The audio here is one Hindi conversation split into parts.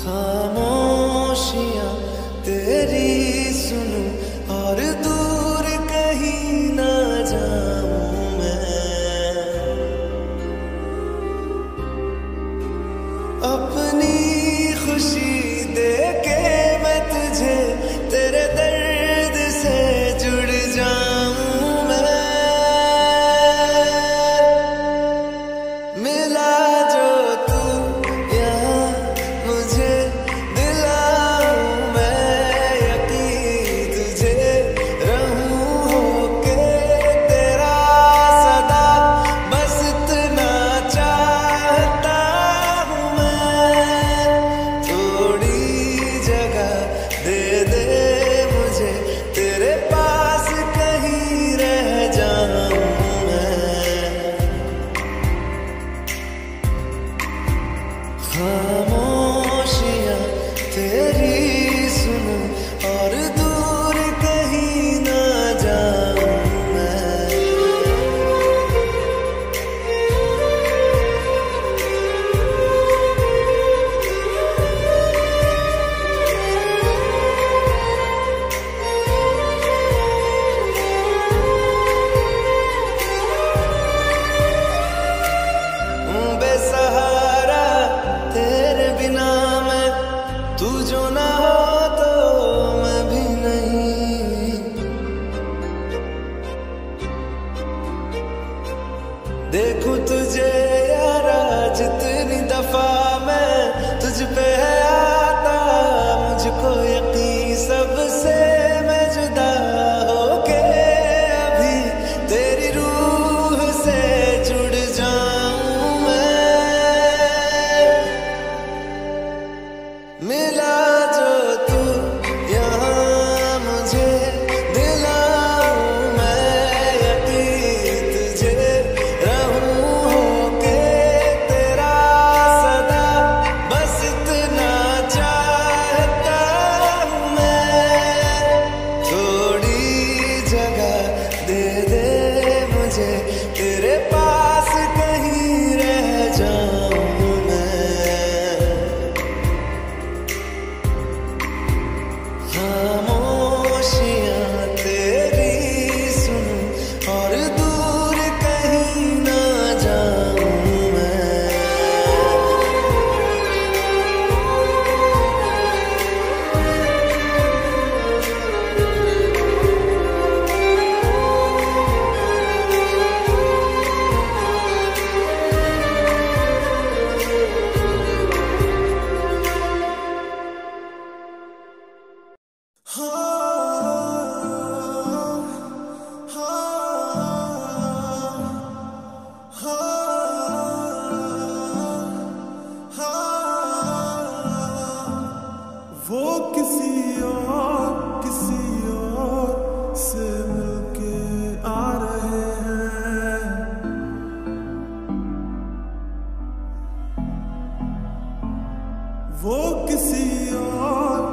खामोशियां तेरी सुनूं और दूर कहीं ना जाऊं मैं। अपनी खुशी देके मैं तुझे तेरे दर्द से जुड़ जाऊं मैं। मिला जो तू यहाँ मुझे दिलाऊं मैं यकीन तुझे रहूं होके तेरा सदा बस इतना चाहता हूँ मैं। थोड़ी जगह दे दे मुझे तेरे पास कहीं रह जाऊं मैं। खामोशियां तेरी सुनूं और दूर कहीं ना जाऊं मैं। बेसहारा तेरे बिना मैं, तू जो ना हो तो मैं भी नहीं। देखूं तुझे यारा जितनी दफा मैं तुझ पे है आता मुझको यकीन सबसे मैं जुदा होके अभी तेरी रूह से जुड़ जाऊं मैं। मिला जो तू यहाँ मुझे दिलाऊं मैं यकीन तुझे रहूं होके तेरा सदा बस इतना चाहता हूँ मैं। थोड़ी जगह दे दे मुझे तेरे पास कहीं रह जाऊं मैं। खामोशियां तेरी सुनूं और दूर कहीं ना जाऊं मैं। वो किसी और से मिलके आ रहे हैं। वो किसी और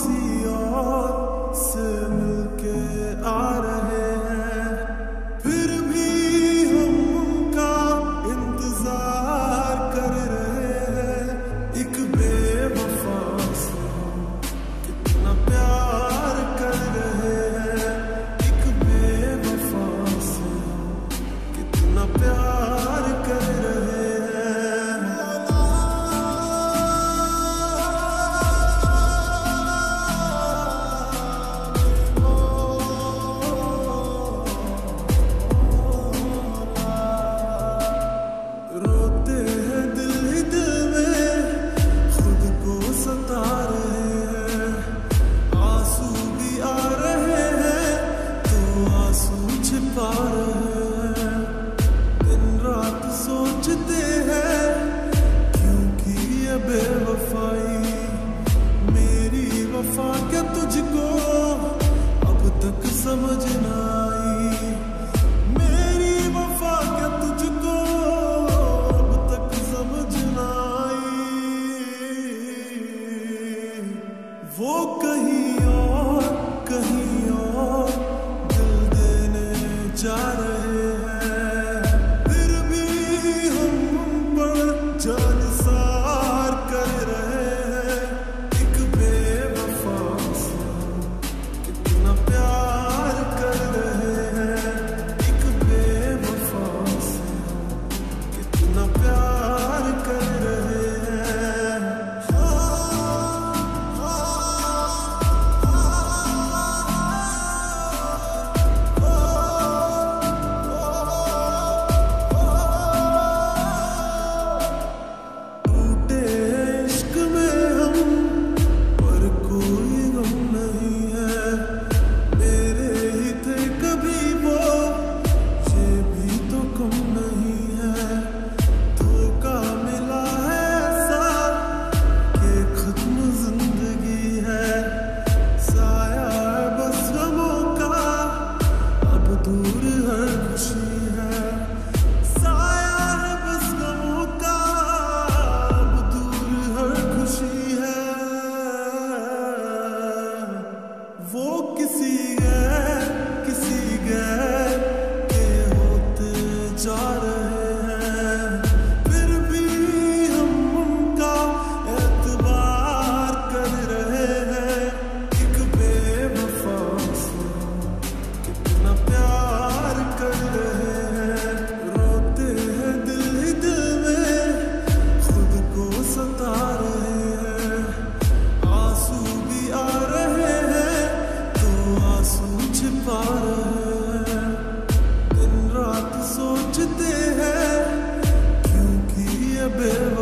से मिलके आ रहे हैं। फिर भी हम उनका इंतजार कर रहे हैं। एक बेवफा से कितना प्यार कर रहे हैं। एक बेवफा से कितना प्यार कर रहे हैं।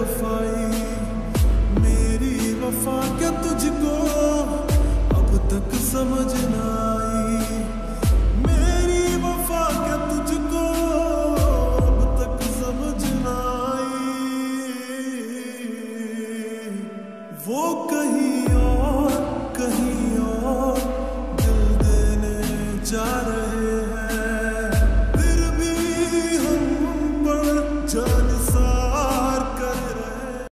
बेवफाई, मेरी वफा क्या तुझको अब तक समझ न आई। मेरी वफा क्या तुझको अब तक समझ न आई। वो कहीं और दिल देने जा रहे हैं, फिर भी हम पर जान सार कर रहे हैं।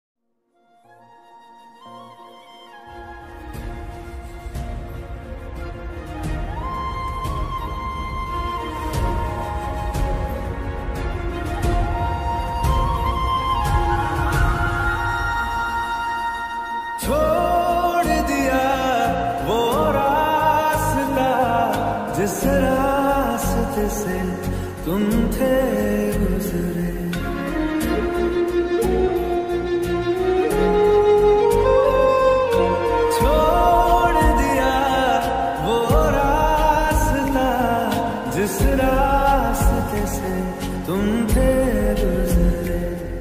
छोड़ दिया वो रास्ता जिस रास्ते से तुम थे गुजरे। छोड़ दिया वो रास्ता जिस रास्ते से तुम थे गुजरे।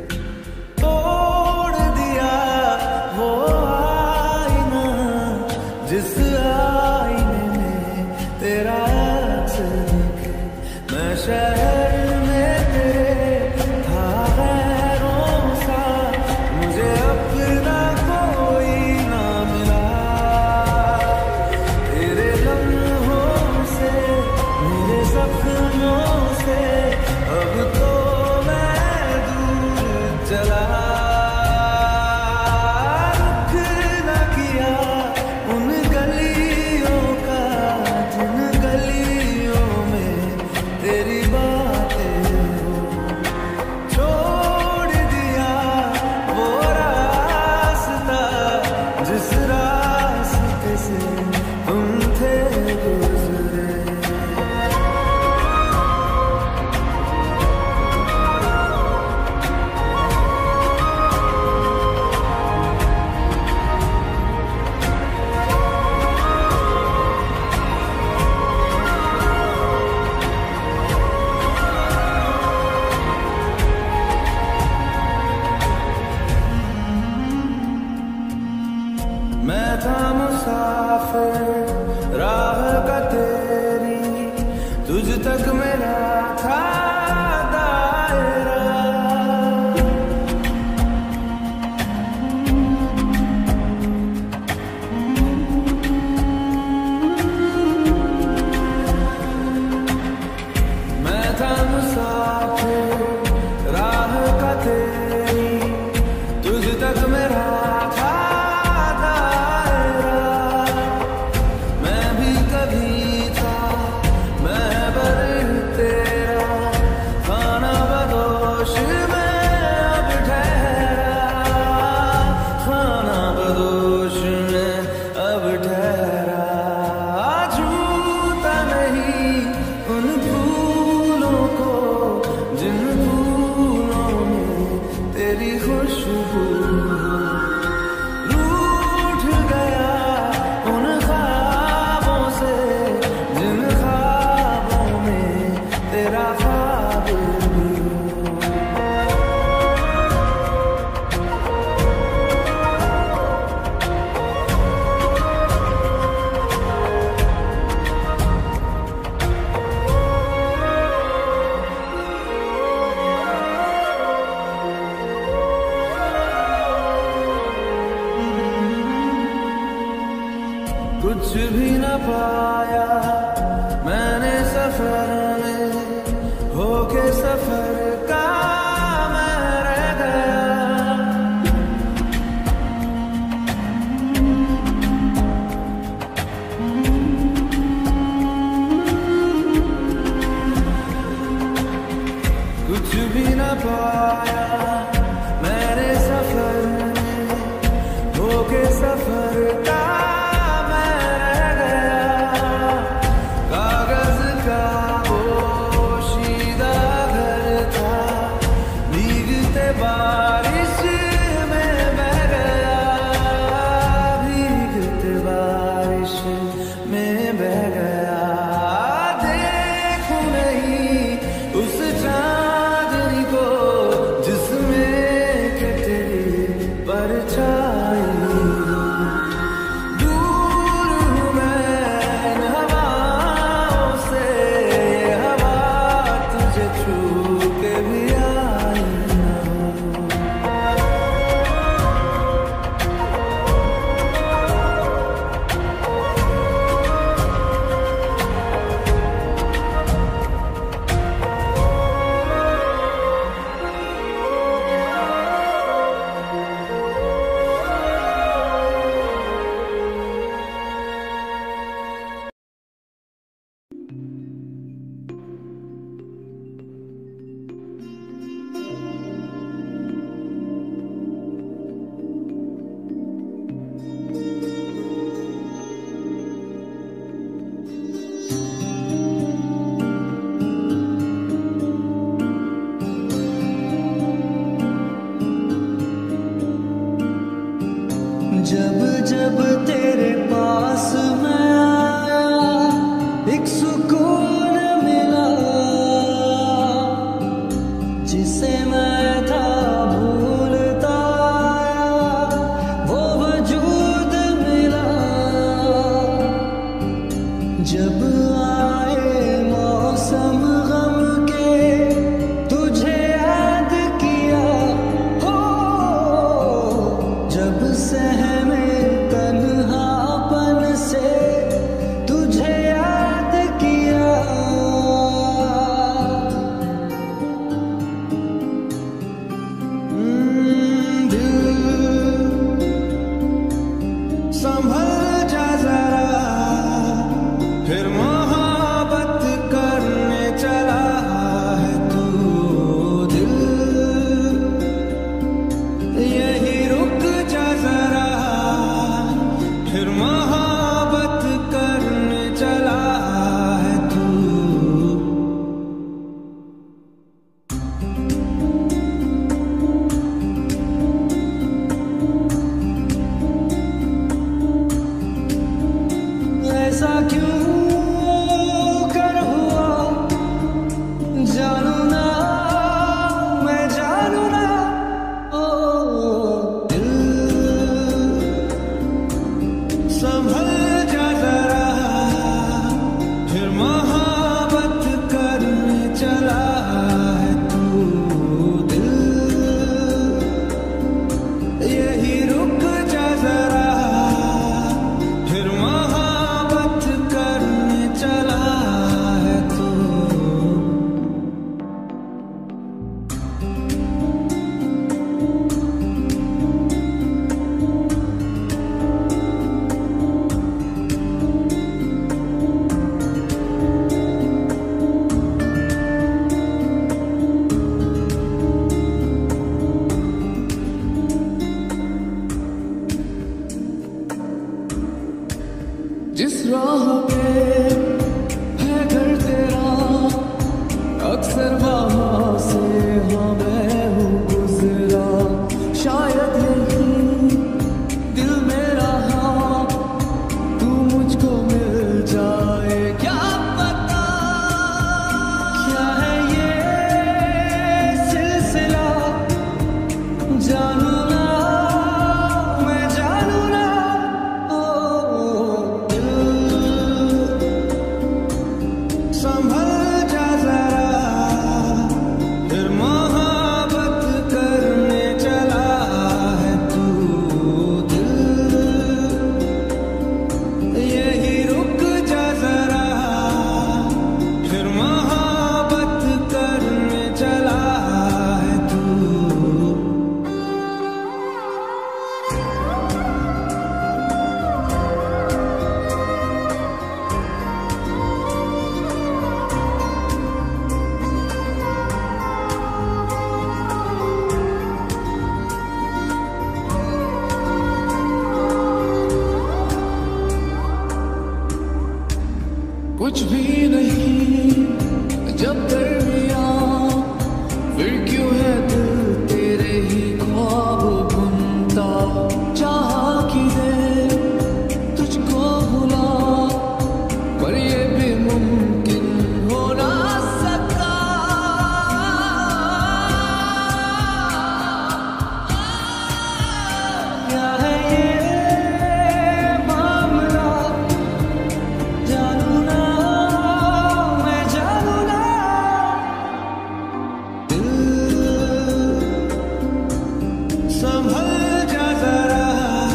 जिस आईने में तेरा अक्स दिखे, मैं शहर में तेरे था गैरों सा, मुझे अपना कोई ना मिला। तेरे लम्हों से मेरे सपनों से अब तो मैं दूर चला। मैं था मुसाफिर राह का तेरी, तुझ तक मेरा था दायरा। मैं था मुसाफिर राह का तेरी, तुझ तक मेरा था कुछ भी न पाया मैंने सफर में, होके सफर का मैं रह गया। कुछ भी न पाया मैंने सफर में, होके सफर का मैं रह गया। जब जब तेरे पास मैं आया एक सुकून मिला, जिसे मैं था भूलता आया वो वजूद मिला। जब आए मौसम गम के तुझे याद किया हो, जब सहमे तन्हापन से तुझे याद किया। दिल संभल जा जरा, फिर मोहब्बत करने चला है तू। दिल यही रुक जा जरा, फिर मोहब्बत करने चला है तू। ऐसा क्यों कर हुआ जानू ना, मैं जानू ना। ओ दिल संभल जा जरा, फिर मोहब्बत करने चला है तू। दिल यही रुक जा जरा, फिर मोहब्बत करने चला है तू। जिस राह पे है घर तेरा, अक्सर वहाँ से हाँ मैं हूँ गुजरा। शायद यही दिल मेरा हाँ तू मुझको मिल जाए, क्या पता क्या है ये सिलसिला। जानू ना, मैं जानू ना। ओ संभल जा जरा, फिर मोहब्बत करने चला है तू। दिल यही रुक जा जरा, फिर मोहब्बत करने चला है तू। कुछ भी नहीं जब दरमियां, फिर क्यों है दिल तेरे ही ख्वाब बुनता। चाह कि दे तुझको भुला, पर ये भी मुमकिन हो ना सका। क्या है ये मामला, जानू ना, मैं जानू ना। दिल संभल जा जरा,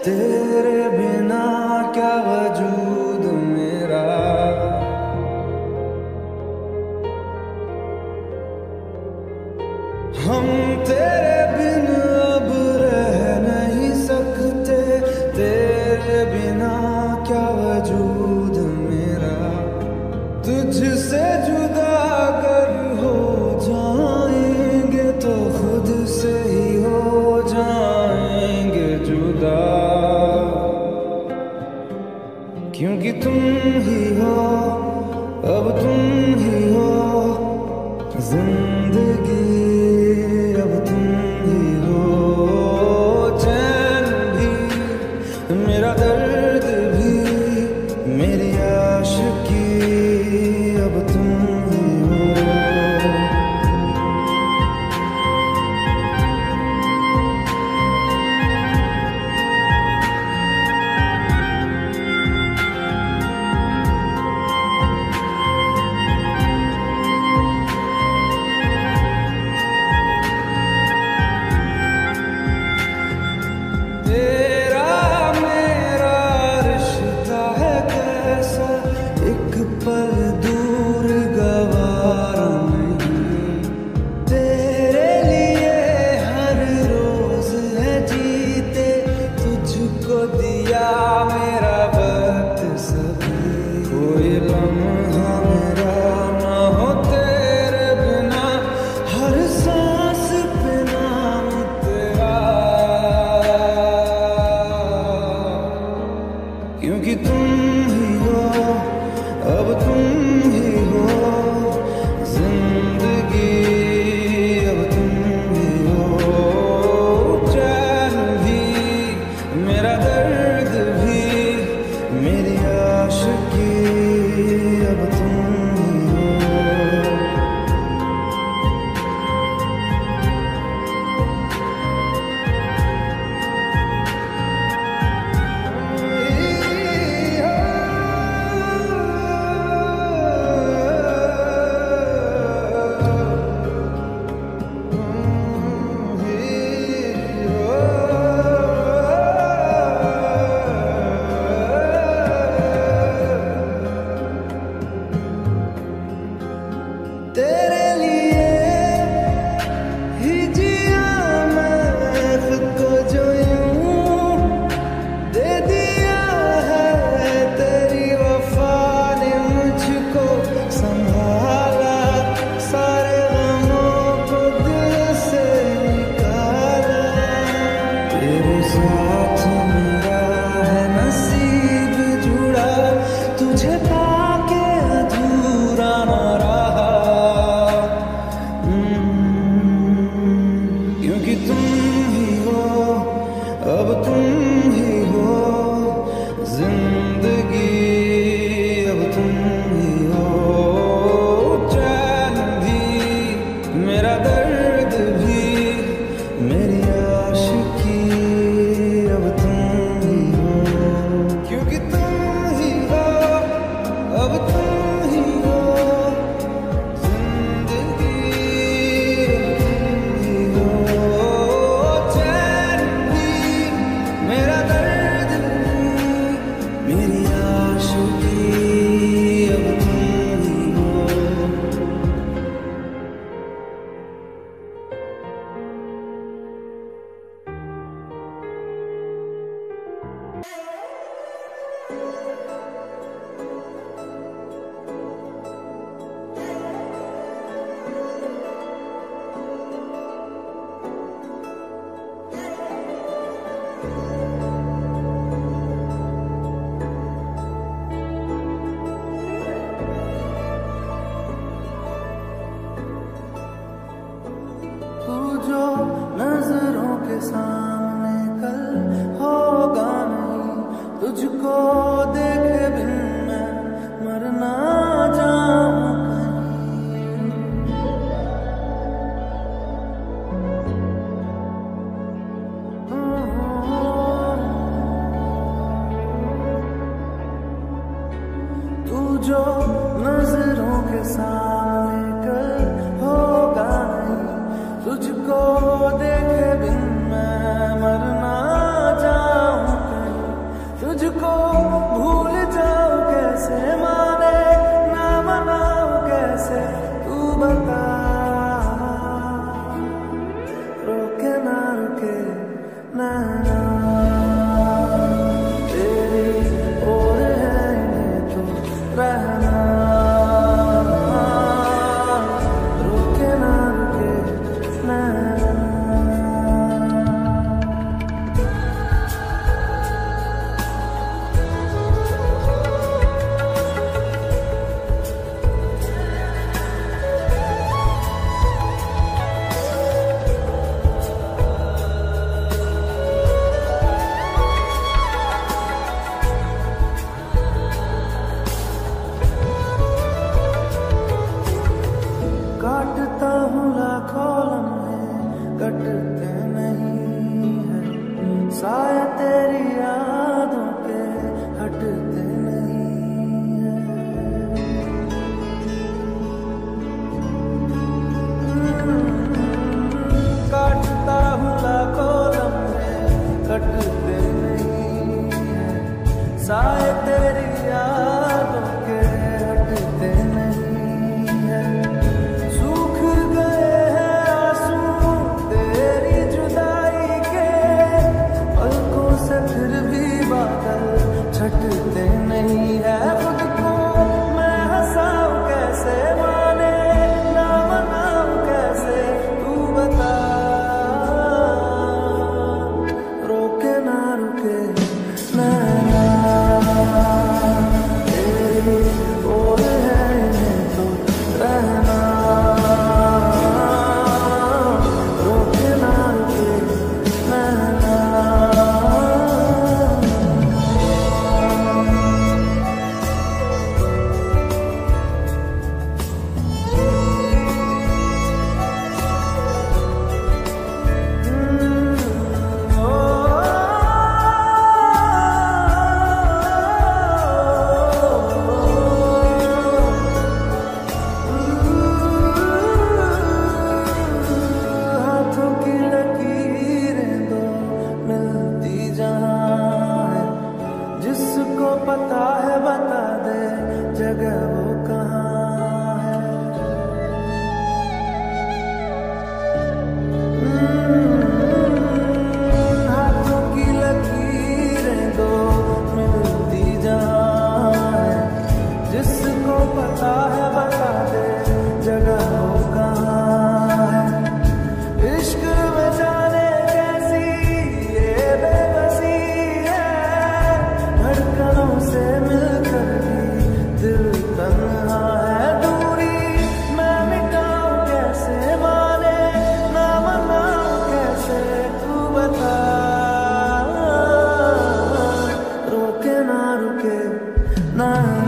तेरे बिना क्या वजूद मेरा। हम तेरे बिन अब रह नहीं सकते, तेरे बिना क्या वजूद मेरा। तुझसे जुदा अगर हो जाएंगे तो खुद से ही हो जाएंगे जुदा, क्योंकि तुम ही हो, अब तुम ही हो जिंदगी, अब तुम ही हो चैन भी, मेरा दर्द भी, मेरी आशिकी, अब तुम ही हो। क्योंकि तुम ही हो, अब तुम ही हो जिंदगी, अब तुम ही हो चैन भी, मेरा दर्द भी, मेरी आशिकी, अब तुम ही हो। तेरे लिए ही जिया मैं खुद को, जो यूं दे दिया है तेरी वफा ने मुझको संभाला, सारे गमों को दिल से निकाला। तेरे साथ मेरा है नसीब जुड़ा, तुझे पाके अधूरा न रहा, क्योंकि तुम ही हो, अब तुम ही हो जिंदगी, अब तुम ही हो चैन भी, मेरा दर्द भी, मेरी आशिकी, अब तुम ही हो। क्योंकि तुम ही हो, अब तुम ही हो जिंदगी, मेरा दर्द भी, मेरी आशिकी, अब तुम ही हो। तू जो नजरों के सामने कल होगा नहीं, तुझको देखे बिन मैं मर ना जाऊं कहीं। तू जो नजरों के सामने कल होगा नहीं, तुझको देखे बिन मैं मर ना जाऊं। साया तेरी यादों के हटते नहीं है। काटता हूँ लाखों लम्हे कटते नहीं है। साया तेरी यादों के हटते नहीं है। सूख गए हैं आंसू तेरी जुदाई के, पलकों से फिर भी बादल छटते नहीं है। खुद को मैं हंसाऊं कैसे, माने ना मनाऊं कैसे, तू बता। रोके ना रुके नैना तेरी ओर है इन्हें तो रहना। रोके ना रुके नैना। हाथों की लकीरें दो मिलती जहाँ है, जिसको पता है बता दे जगह वो कहाँ है। हाथों की लकीरें दो मिलती जहाँ है, जिसको पता है बता दे जगह वो कहाँ है। इश्क में जाने कैसी ये बेबसी है, धड़कनों से मिलकर भी दिल तन्हा है। दूरी मैं मिटाऊं कैसे, माने ना मनाऊं कैसे, तू बता। रोके ना रुके ना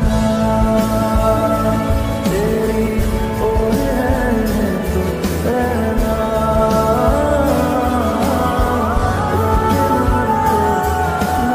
तेरी ओर है इन्हें तो रहना। रोके ना रुके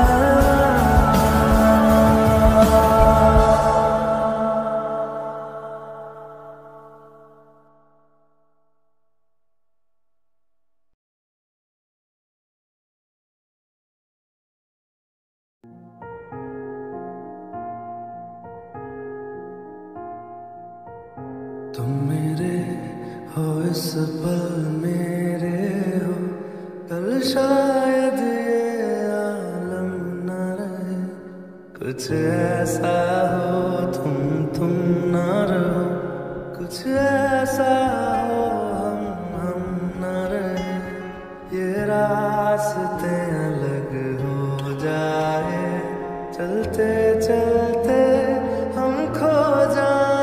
तुम मेरे हो इस पल मेरे हो, कल शायद ये आलम न रहे। कुछ ऐसा हो तुम न रहो, कुछ ऐसा हो हम न रहे। ये रास्ते अलग हो जाए, चलते चलते हम खो जाए।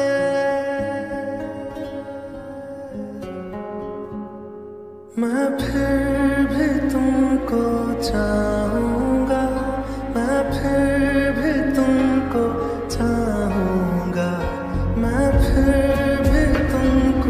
मैं फिर भी तुमको चाहूँगा, मैं फिर भी तुमको चाहूँगा, मैं फिर भी तुमको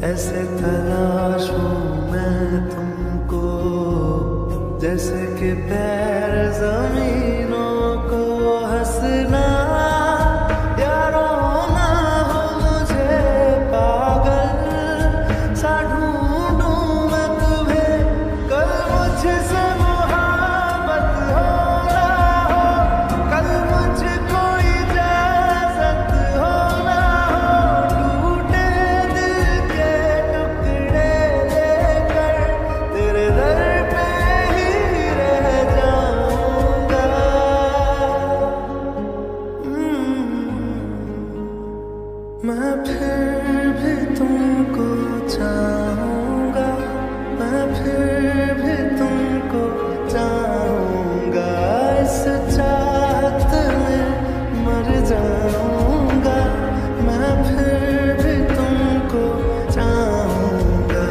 ऐसे तलाशूं मैं तुमको जैसे कि पैर जमीनों को। हंसना या रोना हो मुझे पागल सा ढूंढूं मैं तुम्हें। कल मुझसे मोहब्बत हो ना हो, कल मुझको इजाजत हो ना हो, टूटे दिल के टुकड़े लेकर तेरे दर पे ही रह जाऊंगा। मैं फिर भी तुमको चाहूंगा, मैं फिर भी तुमको चाहूंगा। इस चाहत में मर जाऊंगा, मैं फिर भी तुमको चाहूंगा।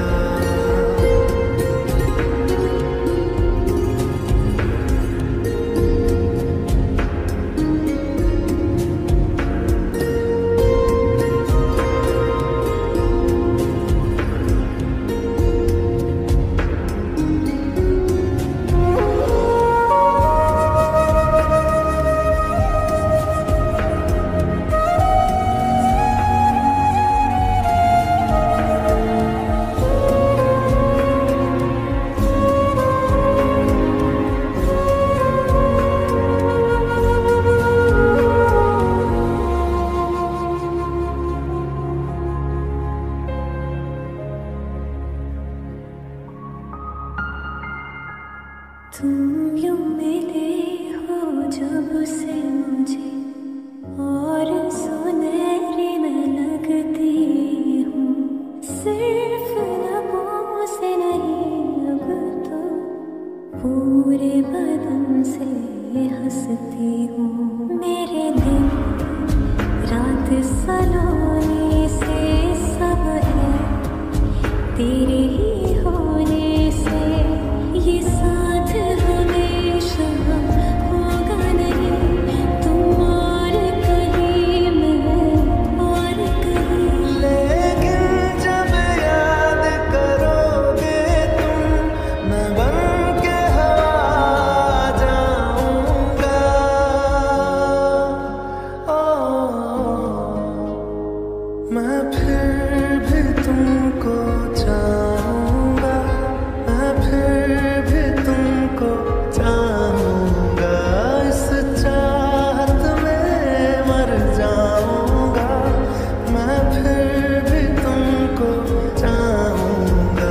तुम यूं मिले हो जब से मुझे और सुनहरी मैं लगती हूँ। सिर्फ लबों से नहीं अब तो पूरे बदन से हंसती हूँ। मेरे दिन रात सलोने से सब है तेरे ही होने से। ये साथ हमेशा होगा नहीं, तुम और कहीं मैं और कहीं। लेकिन जब याद करोगे तुम, मैं बन के हवा जाऊंगा। मैं फिर भी तुमको चाहूंगा, मैं फिर भी तुमको चाहूंगा। इस चाहत में मर जाऊंगा, मैं फिर भी तुमको चाहूंगा।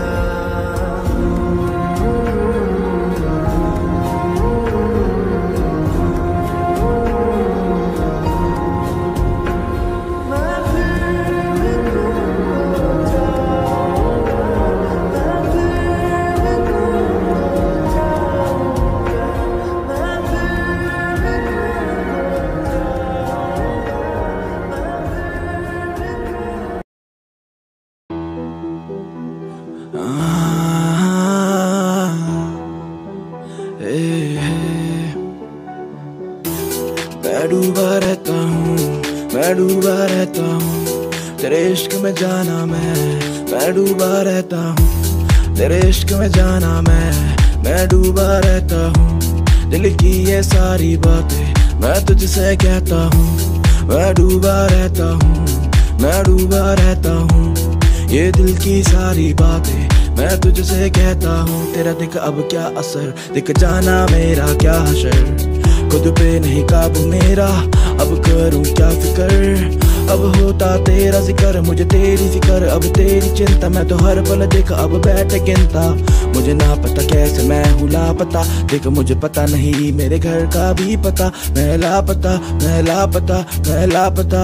मैं फिर भी तुमको चाहूंगा, मैं फिर भी तुमको चाहूंगा, मैं फिर भी तुमको मैं डूबा रहता हूँ, मैं डूबा रहता हूँ तेरे इश्क में जाना मैं डूबा रहता हूँ तेरे इश्क में जाना मैं डूबा रहता हूँ। दिल की ये सारी बातें मैं तुझसे कहता हूँ। मैं डूबा रहता हूँ, मैं डूबा रहता हूँ ये दिल की सारी बातें मैं तुझसे कहता हूँ। तेरा दिख अब क्या असर, दिख जाना मेरा क्या हशर। खुद पे नहीं काबू मेरा, अब करूं क्या फिकर। अब होता तेरा जिक्र, मुझे तेरी फिक्र, अब तेरी चिंता। मैं तो हर पल देख अब बैठ गिनता, मुझे ना पता कैसे मैं हूँ लापता। देख मुझे पता नहीं मेरे घर का भी पता, मैं लापता मैं लापता मैं लापता।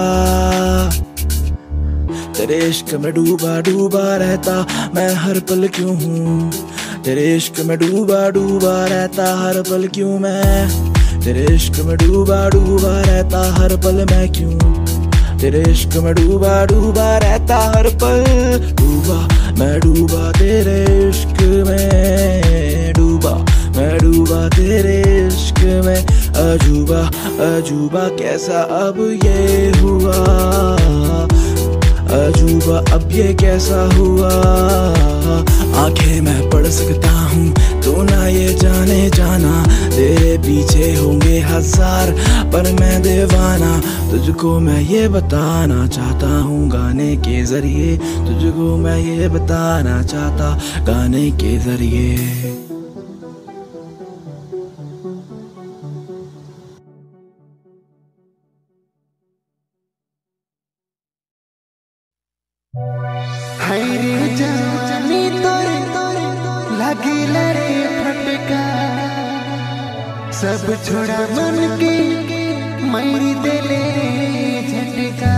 तेरे इश्क में डूबा डूबा रहता मैं हर पल क्यों हूँ। तेरे इश्क में डूबा डूबा रहता हर पल क्यों मैं। तेरे इश्क में डूबा डूबा रहता हर पल मैं क्यों। तेरे इश्क में डूबा डूबा रहता हर पल। डूबा मैं डूबा तेरे इश्क में, डूबा मैं डूबा तेरे इश्क में। अजूबा अजूबा कैसा अब ये हुआ, अजूबा अब ये कैसा हुआ, आंखें मैं पढ़ सकता हूँ तो ना ये जाने जाना, तेरे पीछे होंगे हजार पर मैं दीवाना, तुझको मैं ये बताना चाहता हूँ गाने के जरिए, तुझको मैं ये बताना चाहता गाने के जरिए। रे जवानी तोरे लगी लरे फटका, सब छोड़ा मन के मेरी दिले झटका।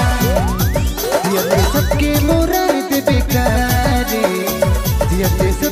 सबके